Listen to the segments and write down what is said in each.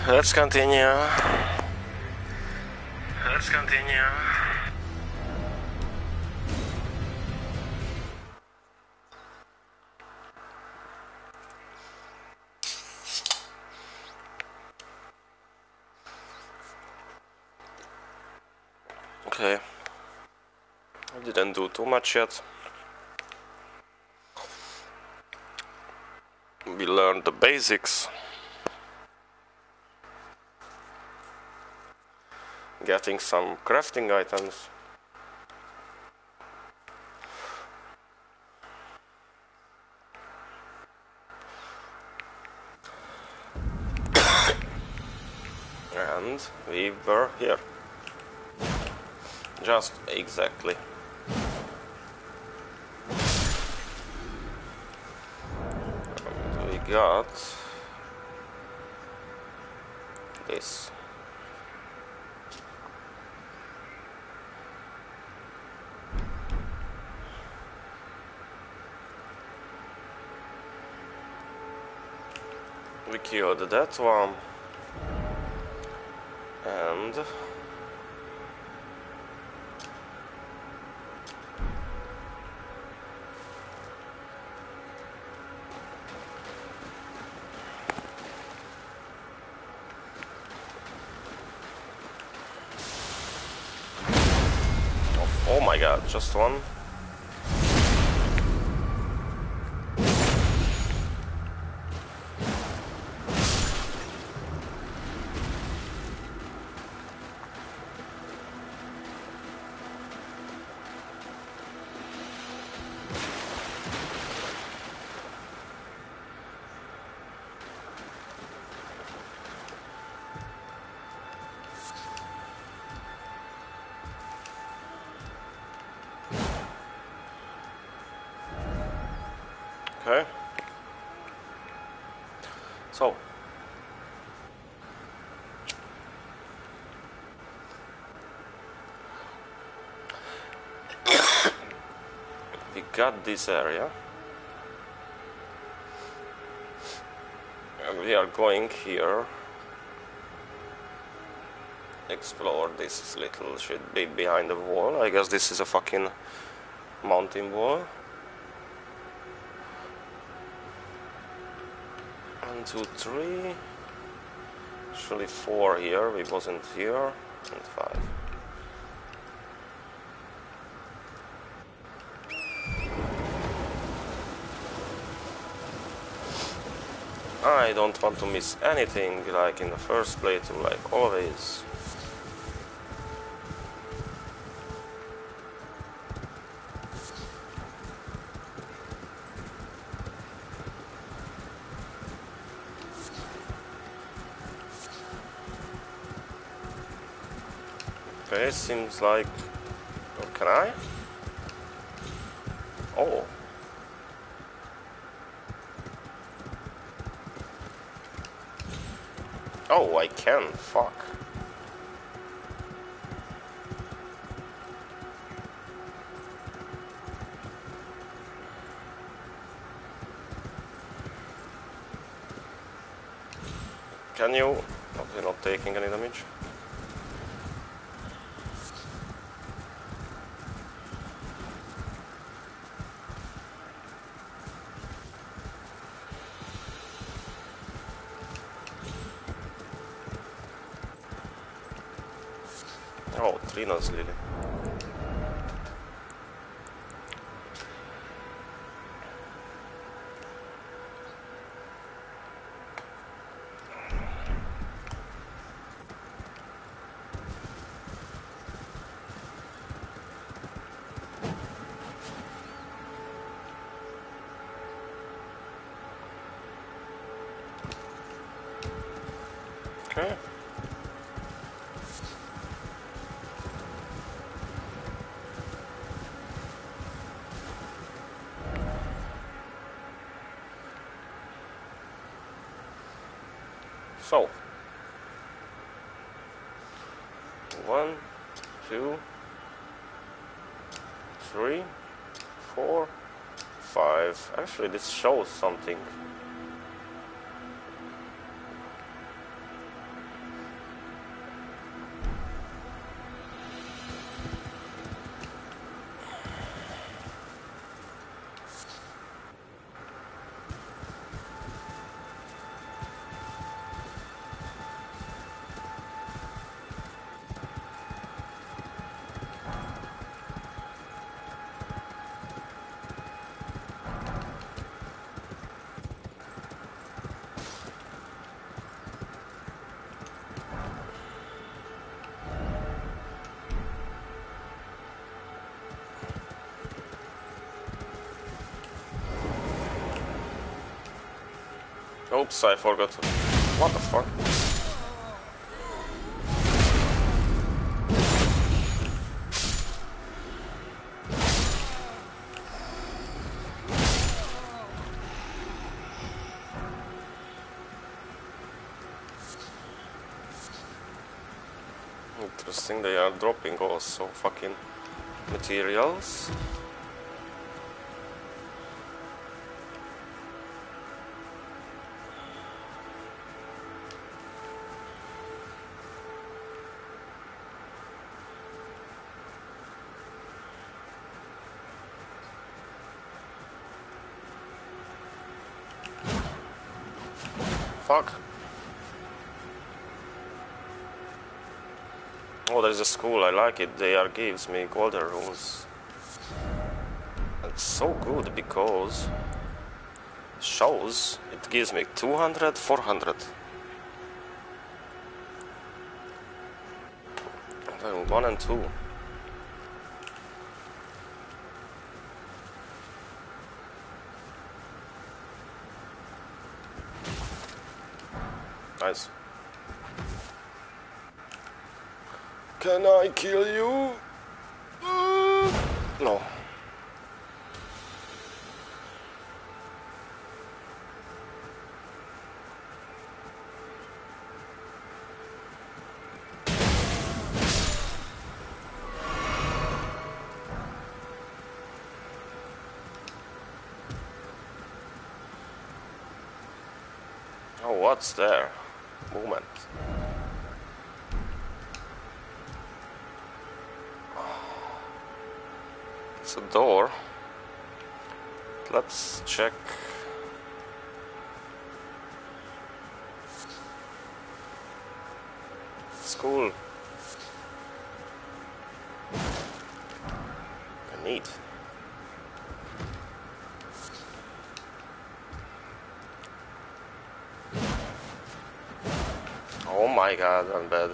Let's continue. Let's continue. Okay. I didn't do too much yet. We learned the basics. Getting some crafting items. And we were here. Just exactly. And we got this. We killed that one. And oh my god, just one. Okay. So we got this area. And we are going here. Explore this little should be behind the wall. I guess this is a fucking mountain wall. 1, 2, 3. Actually 4 here. We wasn't here. And 5. I don't want to miss anything like in the first playthrough, like always. Okay, seems like... Oh, can I? Oh. Oh, I can. Fuck. Can you? Oh, you're not taking any damage. Oh, Trina's lily. Okay. So, 1, 2, 3, 4, 5. Actually, this shows something. Oops, I forgot. What the fuck? Interesting, they are dropping also fucking materials. Fuck. Oh, there's a school, I like it. They are gives me golden runes. It's so good because shows it gives me 200, 400. Level 1 and 2. Nice. Can I kill you? No. Oh, what's there? Movement. It's a door. Let's check. School. Neat. Oh my god, I'm bad.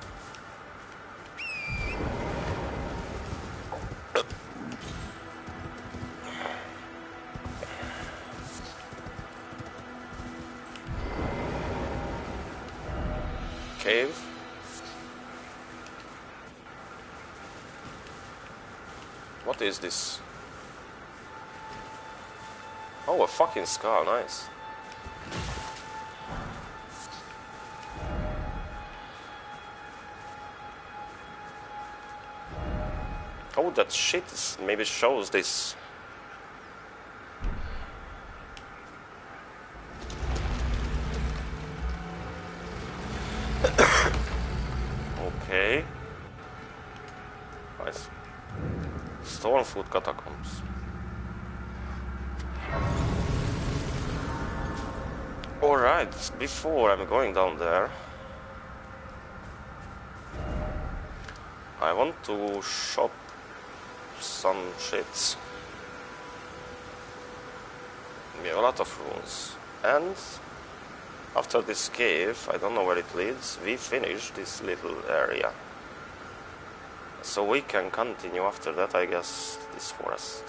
Cave. What is this? Oh, a fucking skull, nice. Oh, that shit is, maybe shows this. Okay. Nice. Stormfoot Catacombs. Alright, before I'm going down there, I want to shop some shits. We have a lot of runes. And after this cave, I don't know where it leads, we finish this little area. So we can continue after that, I guess, this forest.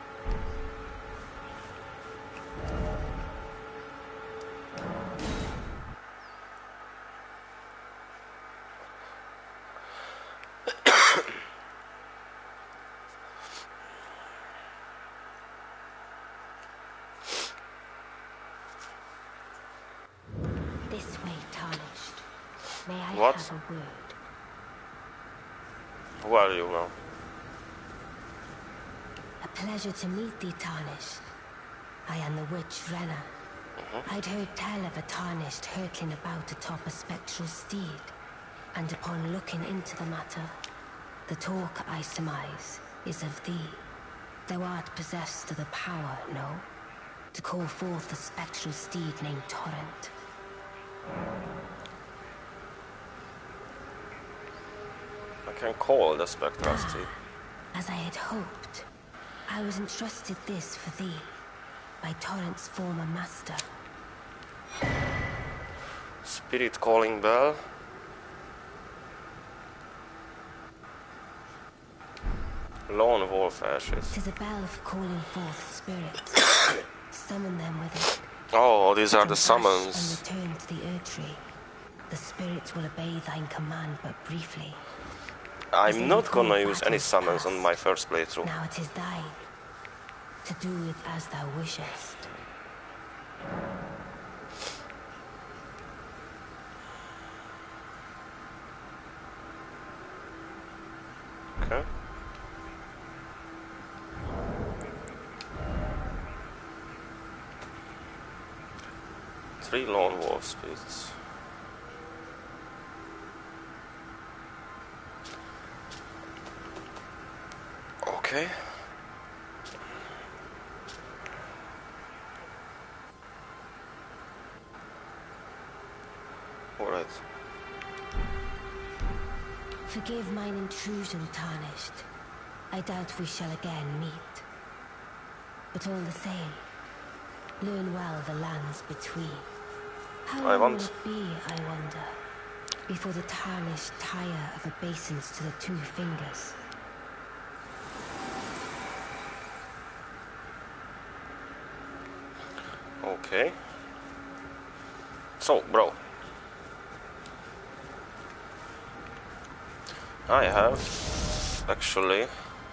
This way, Tarnished. May I What? have a word? Who are you now? A pleasure to meet thee, Tarnished. I am the witch Renna. I'd heard tell of a Tarnished hurtling about atop a spectral steed, and upon looking into the matter, the talk, I surmise, is of thee. Thou art possessed of the power, no? To call forth a spectral steed named Torrent. I can call the spectral steed. As I had hoped, I was entrusted this for thee, by Torrent's former master. Spirit calling bell. Lone wolf ashes. 'Tis a bell for calling forth spirits. Summon them with it, Oh, these are From the Ash summons. and return to the Erdtree. The spirits will obey thine command but briefly. As I'm they not gonna recall use any battles summons on my past. first playthrough. Now it is thine, to do with as thou wishest. Okay. Three lone wolf spirits. Okay. Alright. Forgive mine intrusion, Tarnished. I doubt we shall again meet. But all the same, learn well the lands between. How I long want- will it be, I wonder, before the Tarnished tire of obeisance to the two fingers? Okay. So, bro. I have actually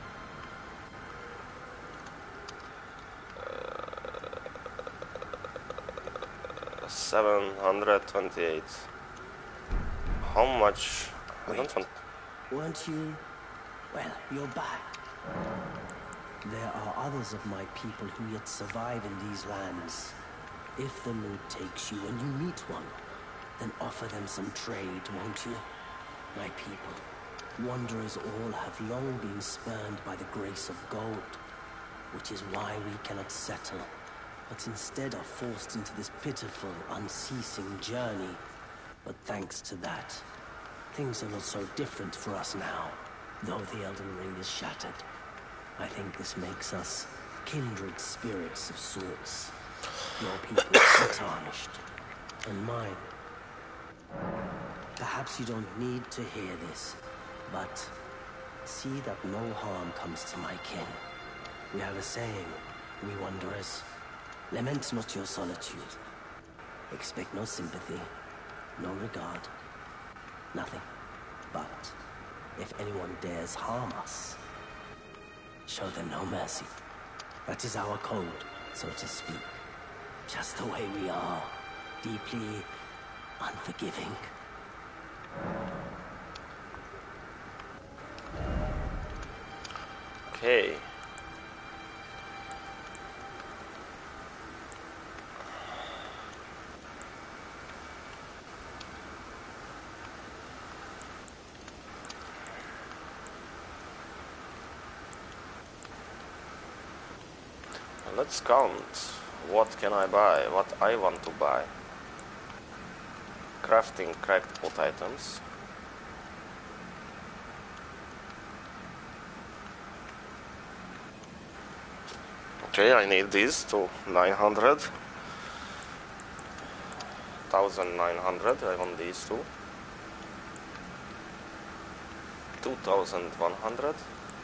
728. How much? I don't want. Weren't you? Well, you're back. There are others of my people who yet survive in these lands. If the mood takes you and you meet one, then offer them some trade, won't you? My people, wanderers all have long been spurned by the grace of gold, which is why we cannot settle, but instead are forced into this pitiful, unceasing journey. But thanks to that, things are not so different for us now, though the Elden Ring is shattered. I think this makes us kindred spirits of sorts. Your people are tarnished, and mine. Perhaps you don't need to hear this, but see that no harm comes to my kin. We have a saying, we wanderers. Lament not your solitude. Expect no sympathy, no regard, nothing. But if anyone dares harm us, show them no mercy. That is our code, so to speak. Just the way we are, deeply unforgiving. Okay. Let's count. What can I buy? What I want to buy? Crafting cracked pot items. Okay, I need these to 900. 1900, I want these two. 2100.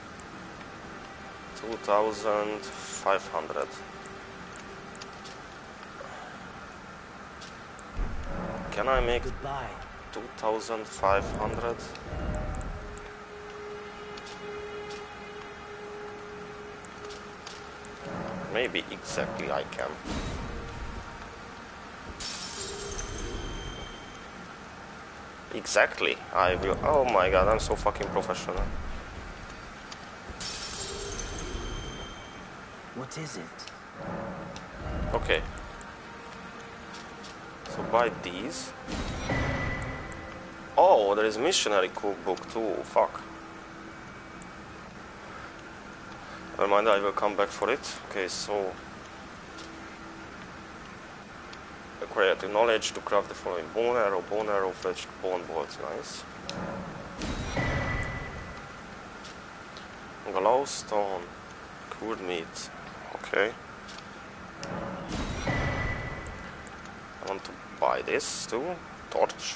2500. Can I make Goodbye. 2500? Maybe exactly I can. Exactly, I will. Oh my god, I'm so fucking professional. What is it? Okay. So buy these. Oh, there is missionary cookbook too. Fuck. Never mind, I will come back for it. Okay, so acquire the knowledge to craft the following: bone arrow, fetched bone bolts. Nice. Glowstone, cured meat. Okay. I want to buy this too. Torch.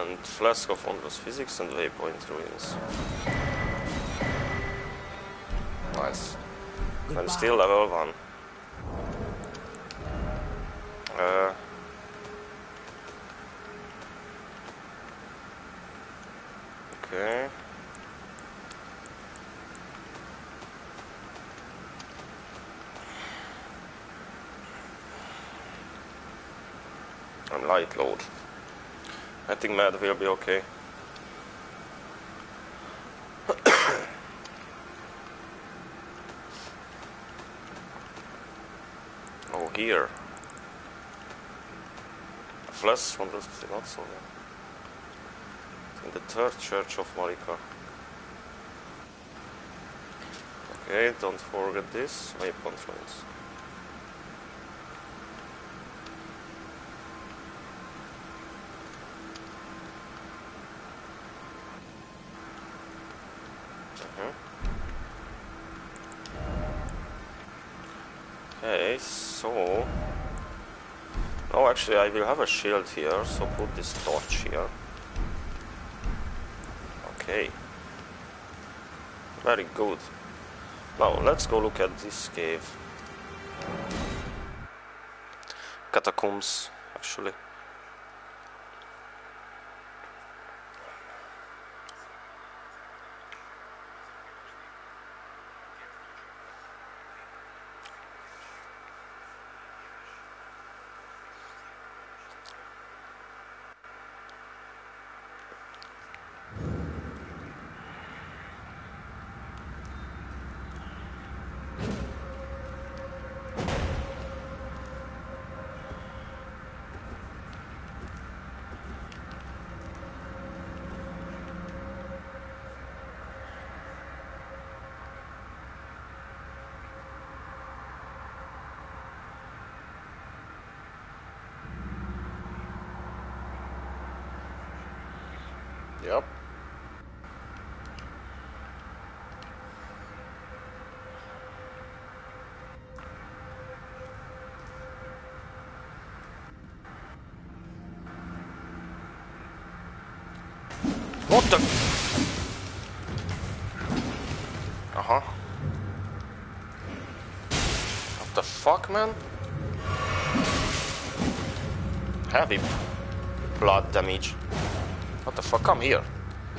And Flask of Wondrous Physics and Waypoint Ruins. Nice. Goodbye. I'm still level 1. Okay. I'm light load. I think Mad will be okay. Oh, here. Flash one does not so well. In the third church of Marika. Okay, don't forget this. Waypoint Ruins. Okay, so... Oh, actually I will have a shield here, so put this torch here. Okay. Very good. Now, let's go look at this cave. Catacombs, actually. Yep. What the? Uh-huh. What the fuck, man? Heavy blood damage. What the fuck? Come here.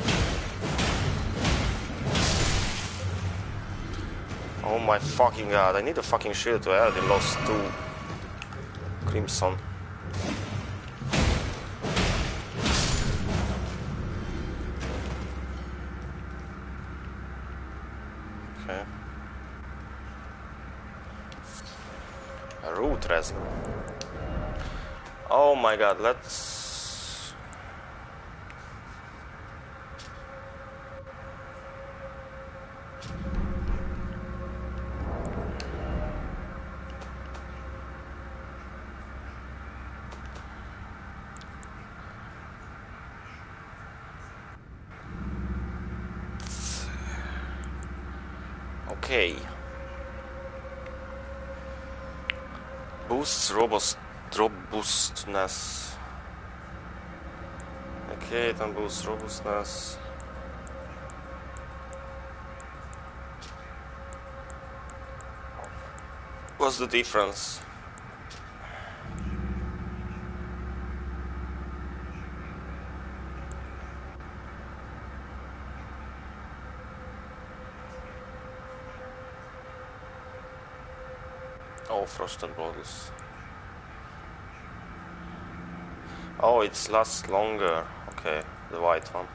Oh my fucking god, I need a fucking shield to add. He lost 2 Crimson. Okay. A root resin. Oh my god, let's... Okay. Boosts robustness. Okay, then boosts robustness. What's the difference? Oh, frosted bottles. Oh, it lasts longer. Okay, the white one.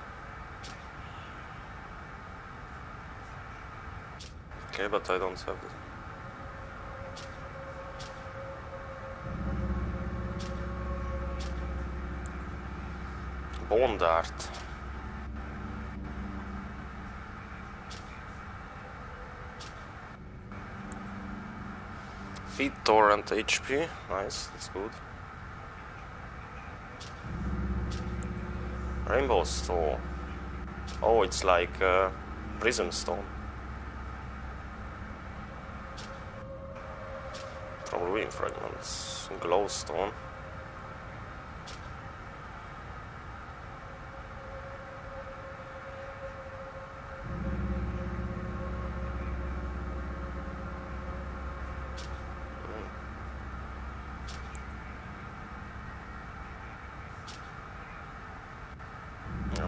Okay, but I don't have it. Bone dart. Feed torrent HP. Nice, that's good. Rainbow stone. Oh, it's like prism stone. From ruin fragments. Glowstone.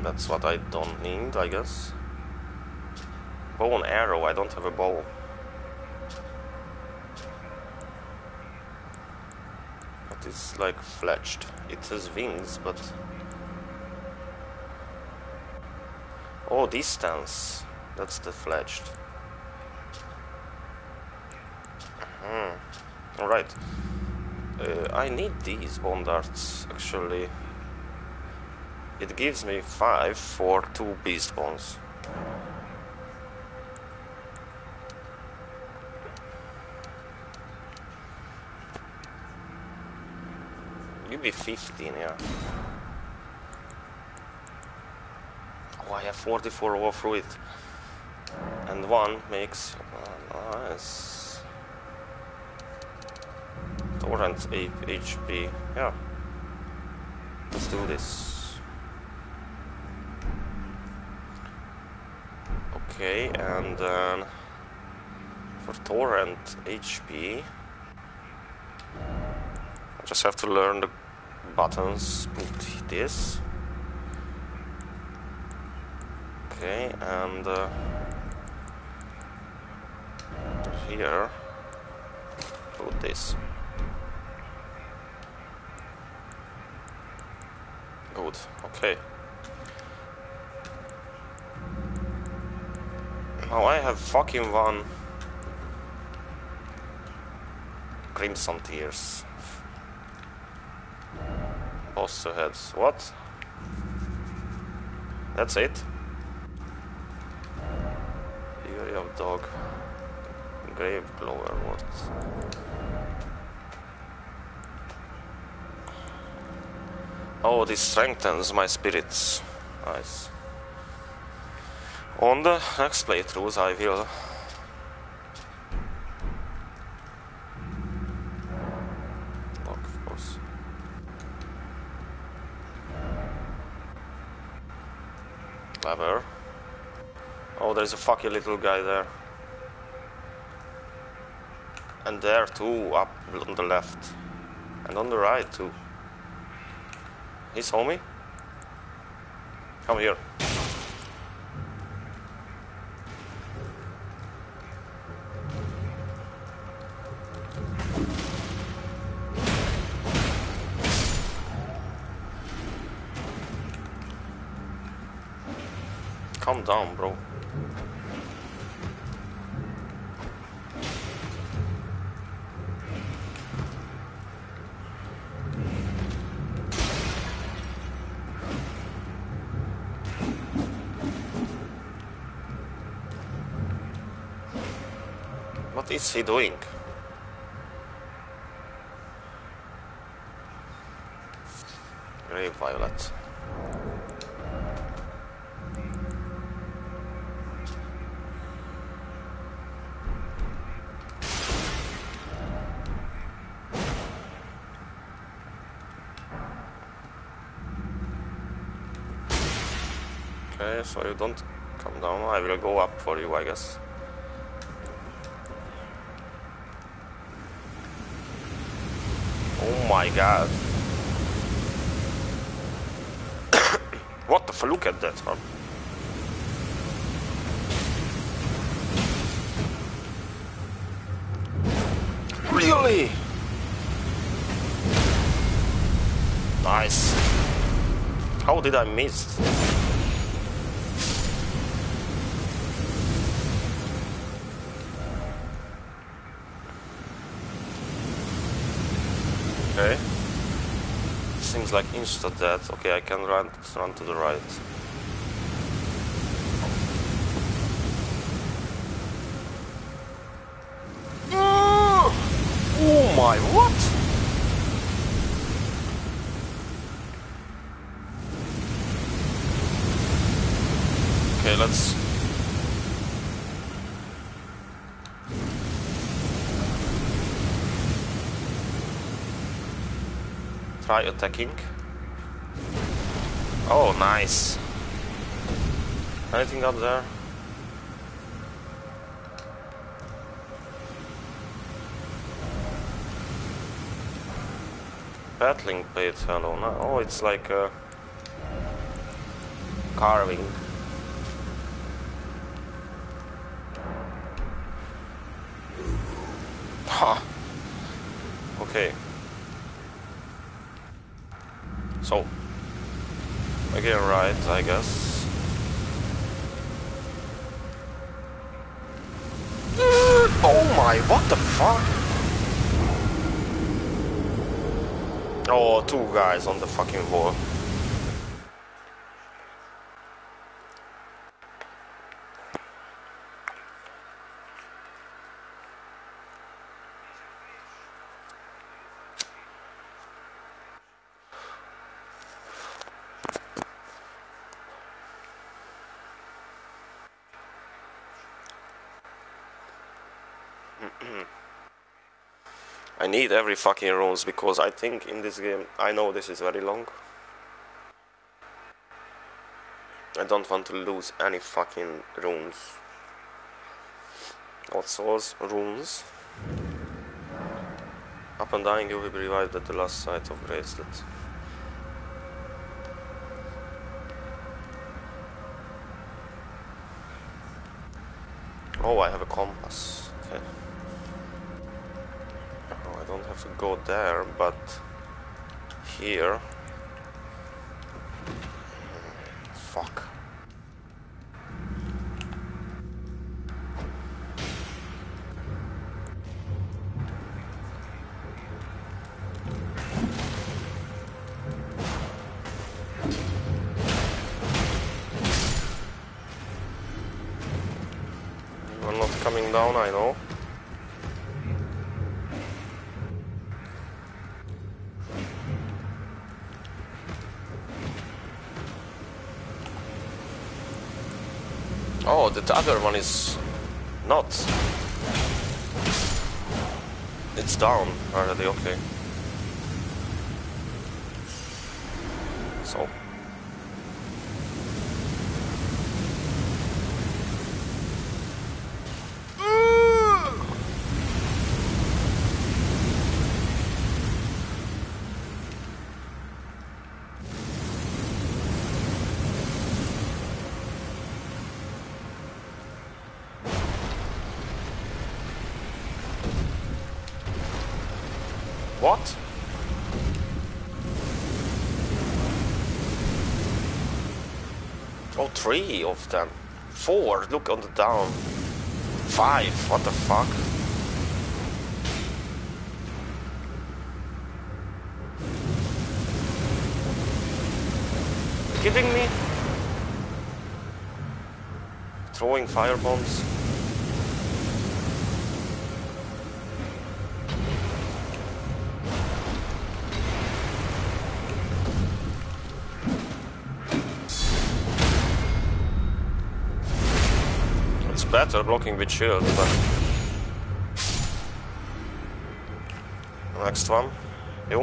That's what I don't need, I guess. Bow and arrow, I don't have a bow. But it's like fledged. It has wings, but... Oh, distance. That's the fledged. Alright. I need these bone darts, actually. It gives me 5 for 2 beast bones. Give me 15, yeah. Oh, I have 44 over through it. And 1 makes... nice. Torrent 8 HP. Yeah. Let's do this. Okay, and then for Torrent HP, I just have to learn the buttons. Put this. Okay, and here, put this. Good, okay. Now I have fucking 1 Crimson Tears. Boss ahead. What? That's it? Fury of Dog. Grave Glower, what? Oh, this strengthens my spirits. Nice. On the next playthroughs I will... Lock, of course. Clever. Oh, there's a fucking little guy there. And there too, up on the left. And on the right too. He saw me? Come here. Calm down, bro. What is he doing? Grave Violet. Okay, so you don't come down. I will go up for you, I guess. Oh my god. What the fuck? Look at that one. Really? Nice. How did I miss? Okay. Seems like insta death. Okay, I can run to the right. Oh my, what? Okay, let's... try attacking. Oh, nice. Anything up there? Battling plate, hello. No, oh, it's like a carving. Ha! Okay. So, again, right, I guess. Oh my, what the fuck? Oh, two guys on the fucking wall. I need every fucking runes because I think in this game, I know this is very long. I don't want to lose any fucking runes. What souls? Runes. Upon dying you will be revived at the last site of bracelet. Oh, I have a compass. Okay. Oh, I don't have to go there, but here. Fuck. You're not coming down, I know. Oh, the other one is not. It's down already, okay. So. What? Oh, 3 of them. 4, look on the down. 5, what the fuck? Kidding me? Throwing fire bombs? Better blocking with shield, but next one, you.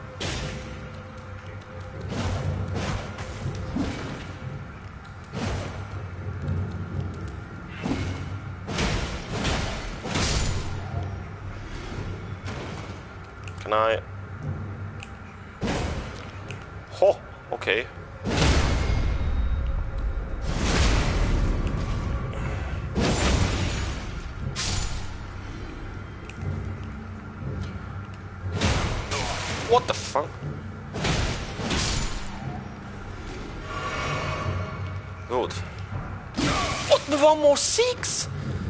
Can I? Oh, okay. What the fuck? Good. What? 1 more 6?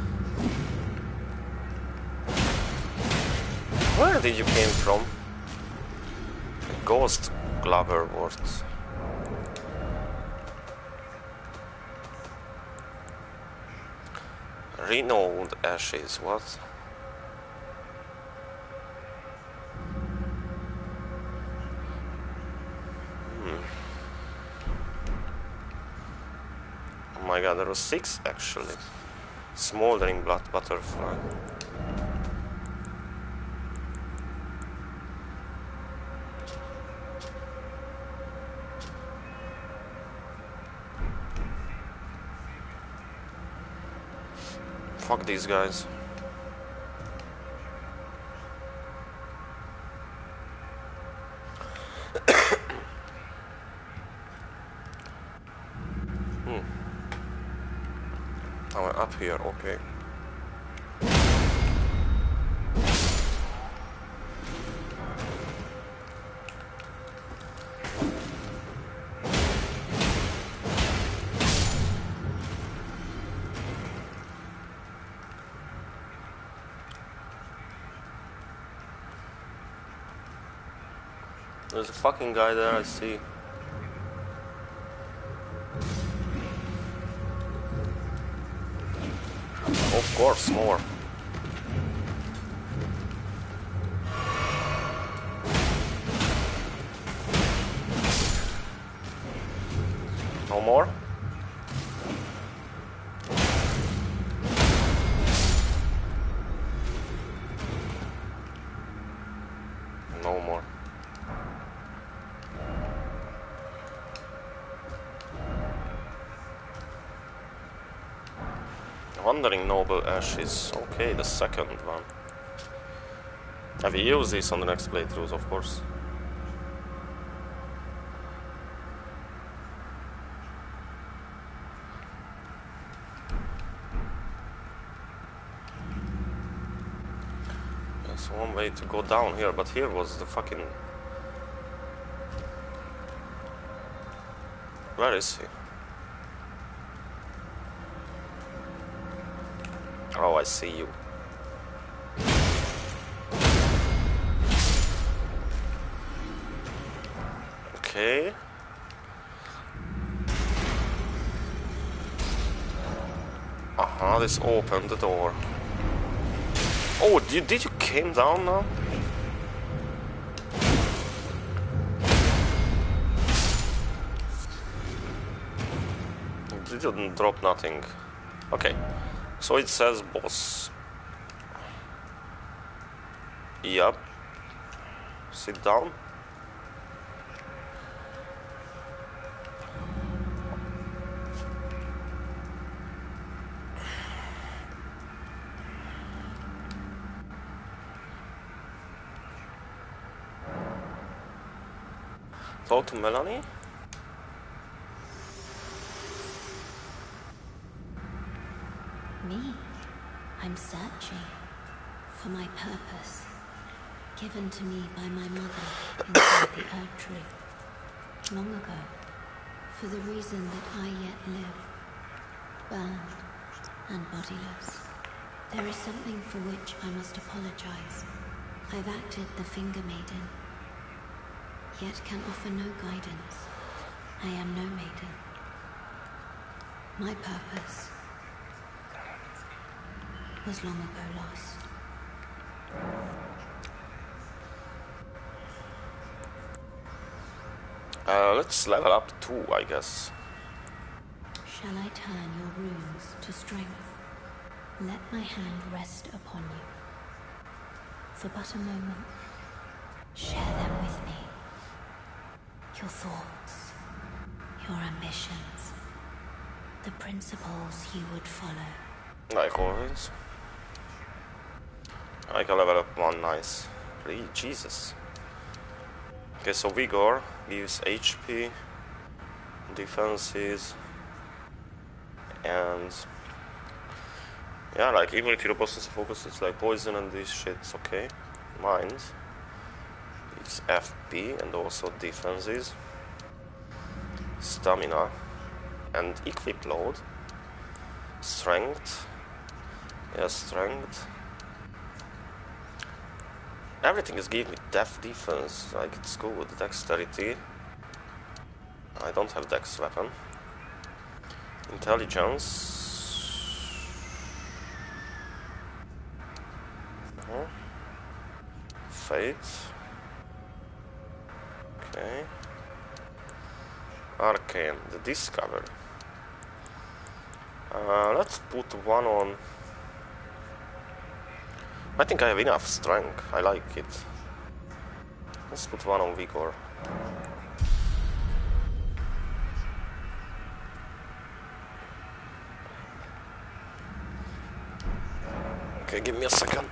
Where did you came from? Ghost Glover words. Renowned ashes, what? Oh my god, there was 6 actually. Smoldering blood butterfly. Fuck these guys. up here, okay. There's a fucking guy there, I see. Of course, more. No more? No more. Wandering Noble Ashes. Okay, the second one. Have you used this on the next playthroughs, of course? There's one way to go down here, but here was the fucking... Where is he? Oh, I see you. Okay. Aha, this opened the door. Oh, did you came down now? You didn't drop nothing. Okay. So it says boss. Yup. Sit down. Talk to Melanie? Me? I'm searching for my purpose, given to me by my mother inside the Erd Tree, long ago, for the reason that I yet live, burned and bodiless. There is something for which I must apologize. I've acted the Finger Maiden, yet can offer no guidance. I am no maiden. My purpose was long ago lost. Let's level up 2, I guess. Shall I turn your runes to strength? Let my hand rest upon you. For but a moment, share them with me. Your thoughts, your ambitions, the principles you would follow. Like always. I can level up 1, nice. Jesus. Okay, so Vigor gives HP, defenses, and yeah, like even if your boss is focused, it's like poison and this shit's okay. Mind. It's FP and also defenses, stamina, and equip load. Strength. Yeah, strength. Everything is giving me def defense, like it's good. Dexterity. I don't have dex weapon. Intelligence. Fate. Okay. Arcane. The Discovery. Let's put one on. I think I have enough strength. I like it. Let's put one on Vigor. Okay, give me a second.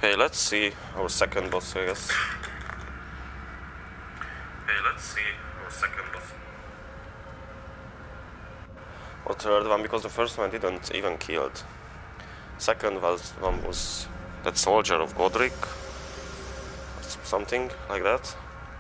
Okay, let's see our second boss, I guess. Okay, let's see our second boss. Or third one, because the first one didn't even kill. Second one was that soldier of Godric. Something like that.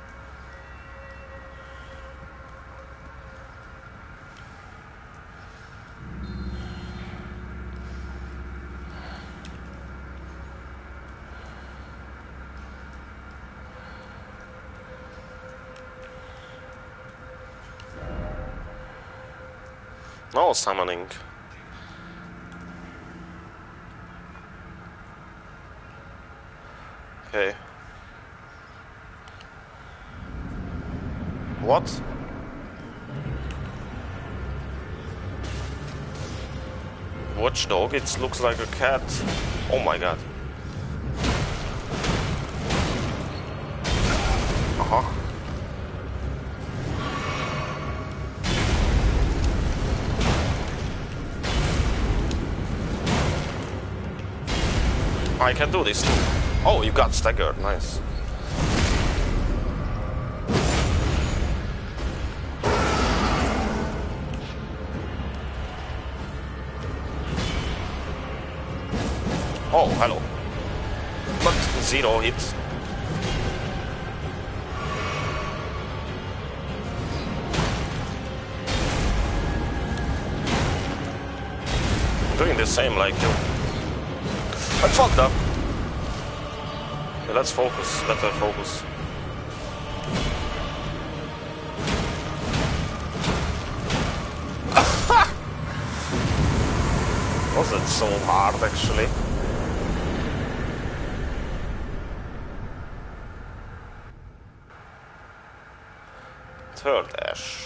No summoning. Okay. What? Watchdog? It looks like a cat. Oh my god. Uh-huh. I can do this too. Oh, you got staggered. Nice. Oh, hello. But 0 hits. Doing the same like you. I fucked up. Okay, let's focus. Better focus. Wasn't so hard actually. Third Ash.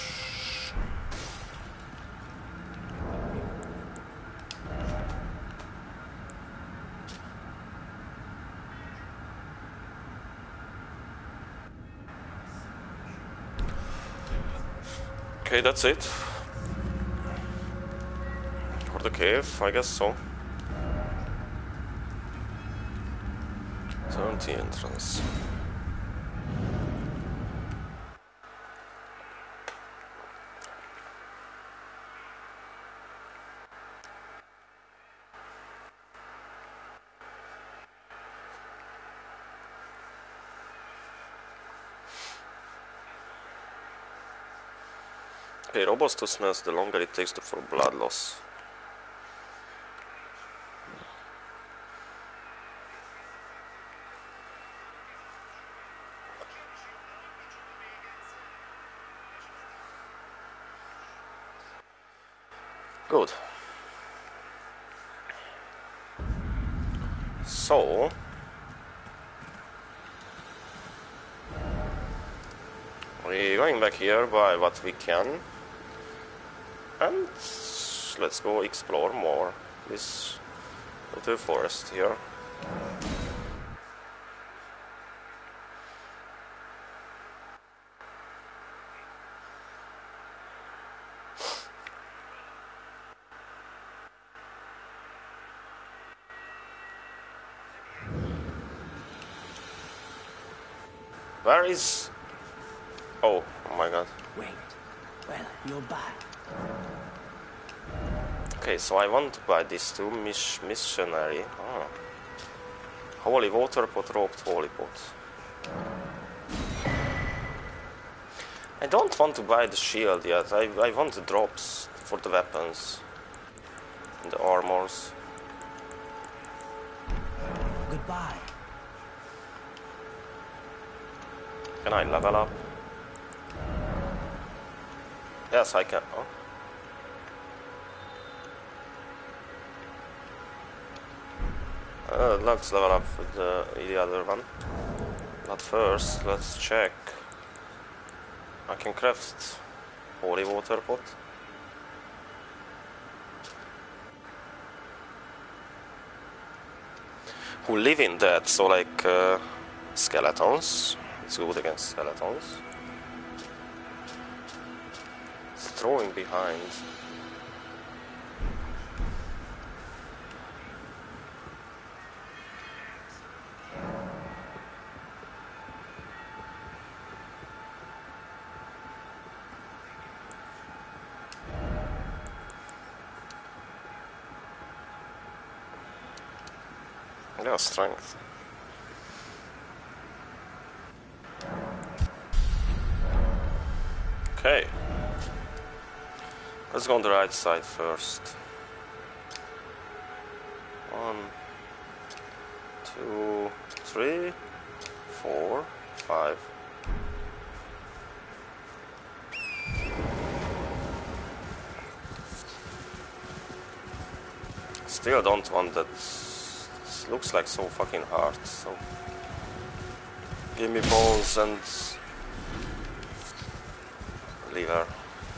Okay, that's it. For the cave, I guess so. Turn the entrance. Okay, robustness, the longer it takes for blood loss. Good. So we're going back here by what we can, and let's go explore more this little forest here. Where is... Oh my god. Wait. Well, you're back. Okay, so I want to buy these two missionary. Oh. Holy water pot, roped holy pot. I don't want to buy the shield yet. I want the drops for the weapons and the armors. Goodbye. Can I level up? Yes, I can. Oh. Let's level up with the other one. But first, let's check. I can craft holy water pot. Who live in that? So like skeletons. It's good against skeletons. It's throwing behind. Yeah, strength. Okay. Let's go on the right side first. 1, 2, 3, 4, 5. Still don't want that. It looks like so fucking hard. So give me balls and liver.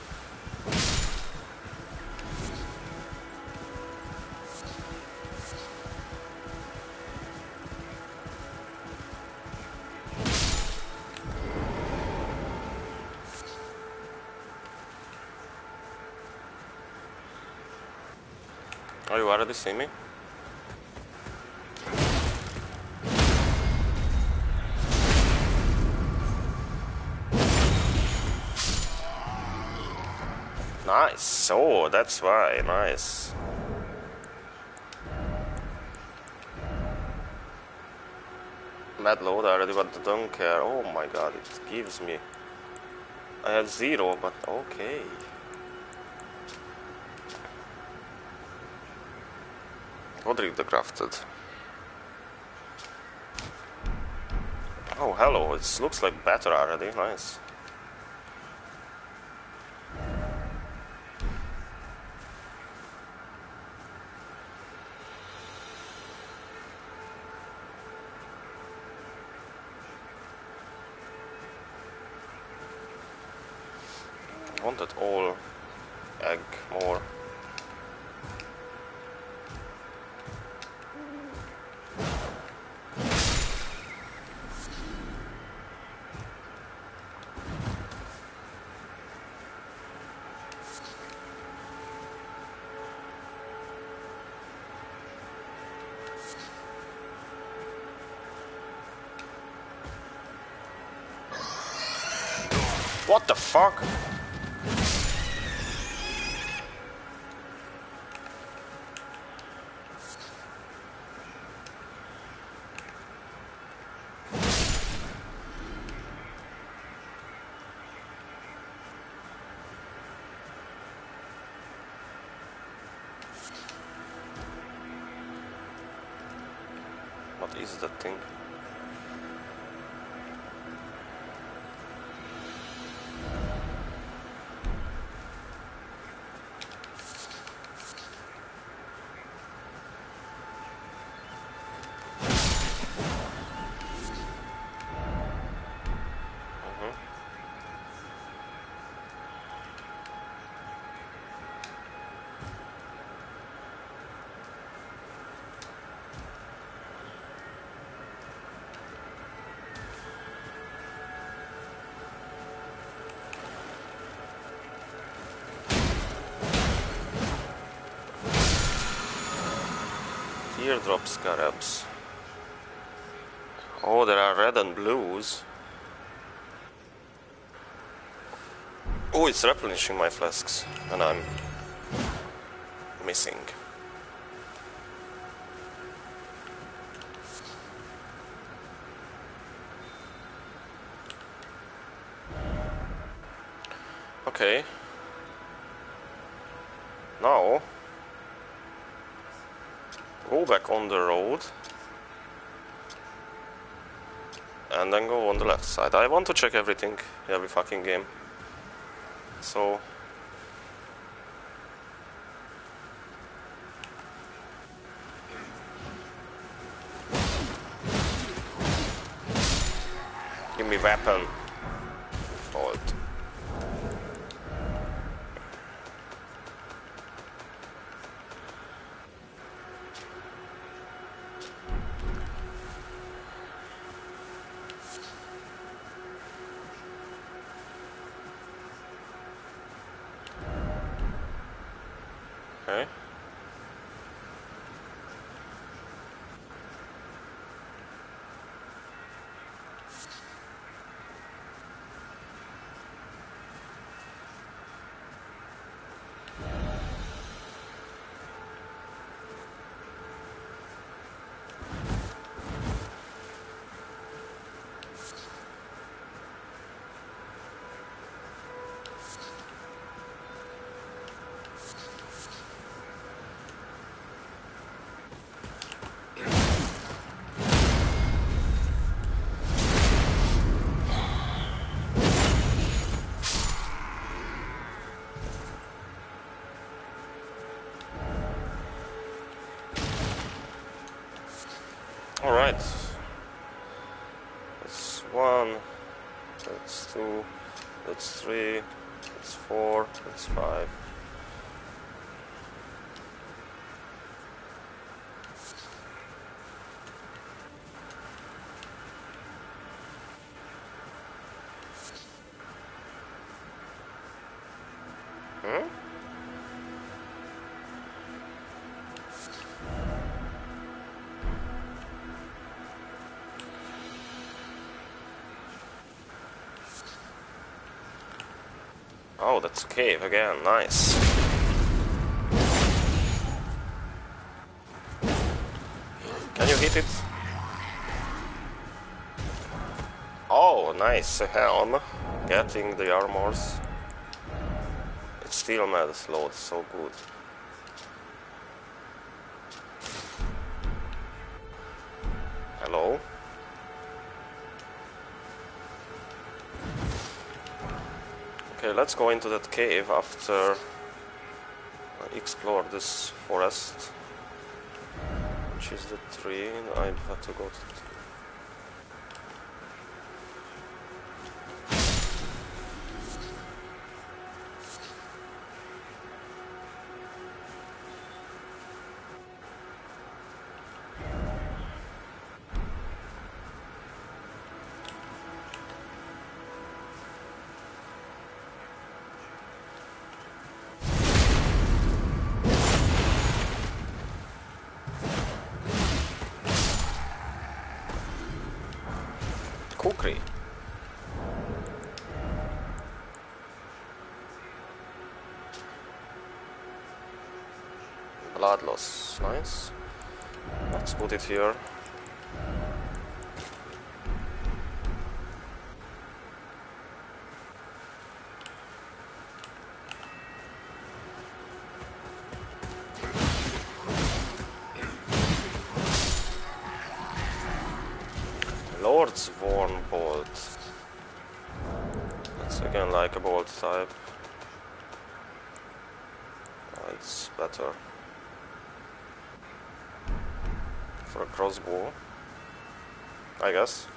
Oh, you already see me? Nice. Oh, that's why. Nice. Mad load already, but I don't care. Oh my god, it gives me. I have 0, but okay. Roderick the Crafted. Oh, hello. It looks like better already. Nice. I wanted all egg more. What the fuck? What is that thing? Teardrop scarabs. Oh, there are red and blues. Oh, it's replenishing my flasks, and I'm missing. Okay. Now, go back on the road. And then go on the left side. I want to check everything, every fucking game. So... give me weapon. Bolt. Okay. Alright. That's 1, that's 2, that's 3, that's 4, that's 5. Oh, that's a cave again, nice. Can you hit it? Oh, nice, a helm. Getting the armors. It's still mad load, so good. Hello? Okay, let's go into that cave after I explore this forest. Which is the tree? I'd have to go to the tree. Kukri. Blood loss, nice. Let's put it here. Lord's Worn Bolt. That's again like a bolt type. Oh, it's better for a crossbow, I guess.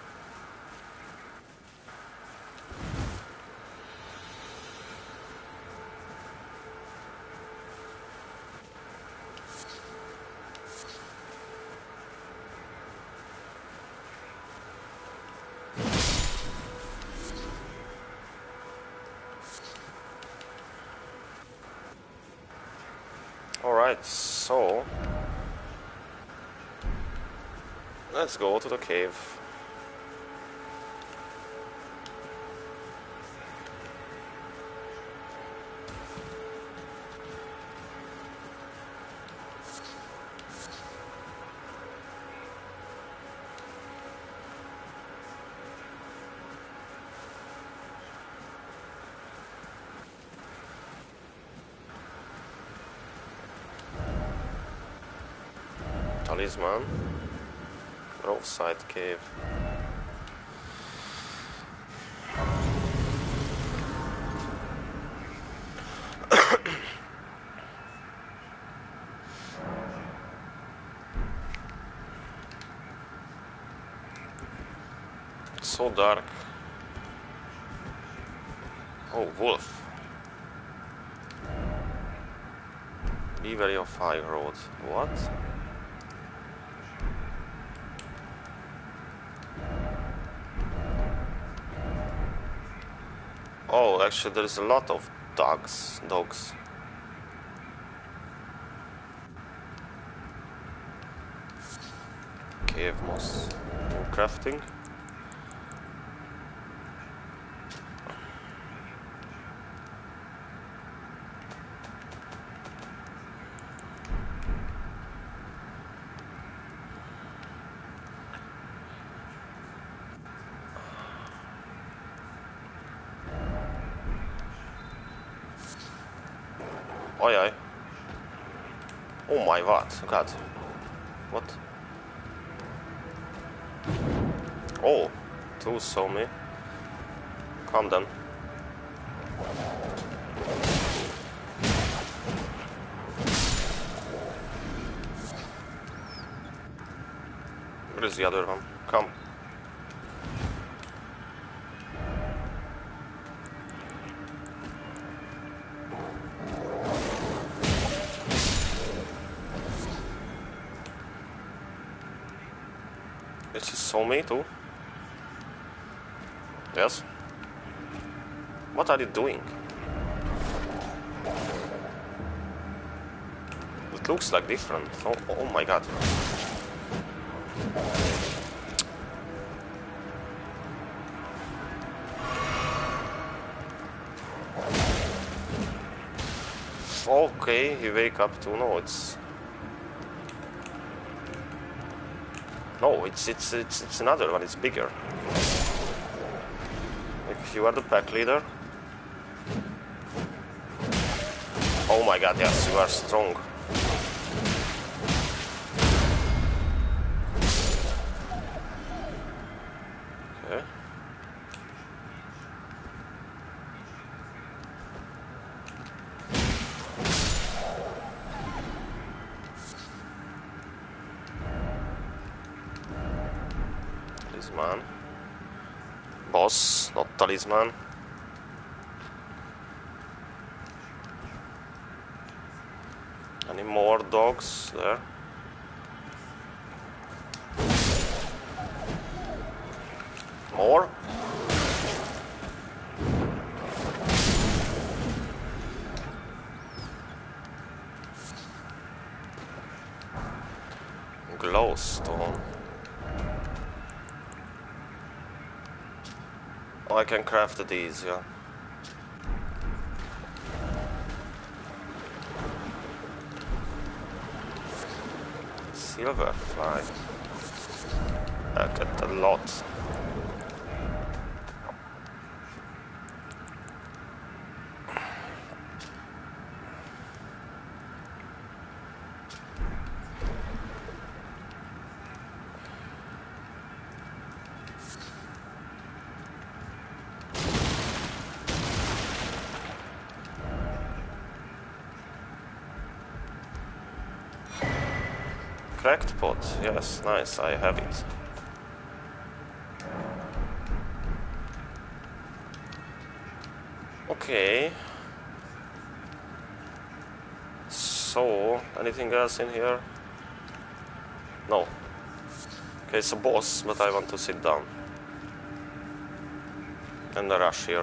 Alright, so let's go to the cave. Talisman. Roadside cave. So dark. Oh, wolf. Livery of High Road. What? Oh, actually there is a lot of dogs. Cave moss. Crafting. Oi, oi. Oh my god. What? Oh, two saw me. Come then. Where is the other one? Come. This is so me too. Yes. What are you doing? It looks like different. Oh my god. Okay, you wake up to no, it's another one. It's bigger. Like you are the pack leader. Oh my god, yes, you are strong. Okay. Talisman. Boss, not talisman. Any more dogs there? More? Glowstone. Oh, I can craft these, yeah. Silverfly. I get a lot. Cracked pot, yes, nice, I have it. Okay. So, anything else in here? No. Okay, it's a boss, but I want to sit down. And rush here.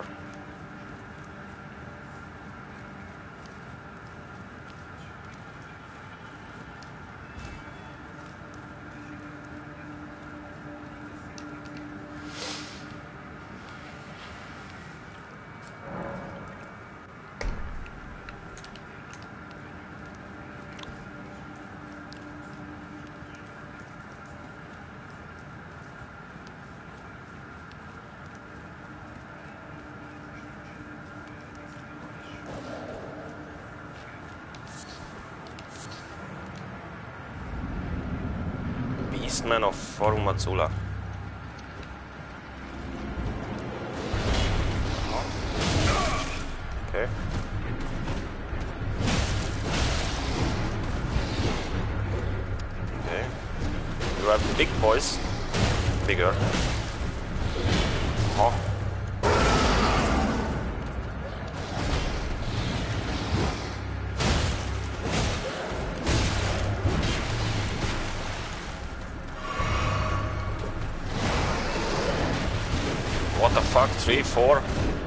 Beastman of Forum Azula. Okay. Okay. You have big boys. Bigger. Oh. What the fuck? 3, 4?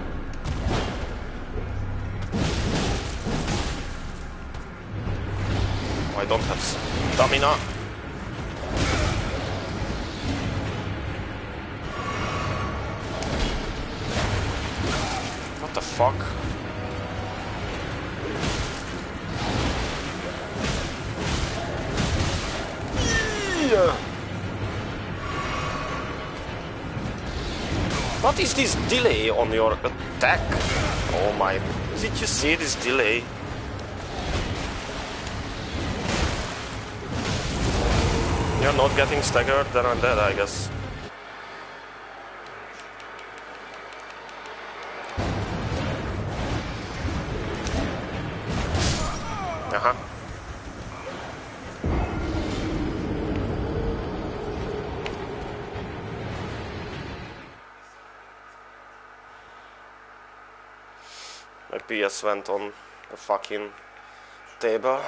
I don't have stamina. What the fuck? Yeah. What is this delay on your attack? Oh my... Did you see this delay? You're not getting staggered, then I'm dead, I guess. FPS went on the fucking table.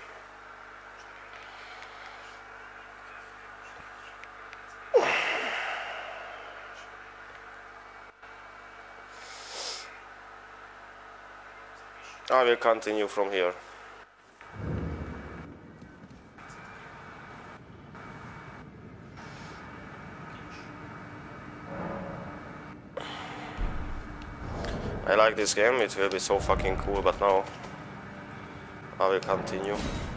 I will continue from here. I like this game, it will be so fucking cool, but now I will continue.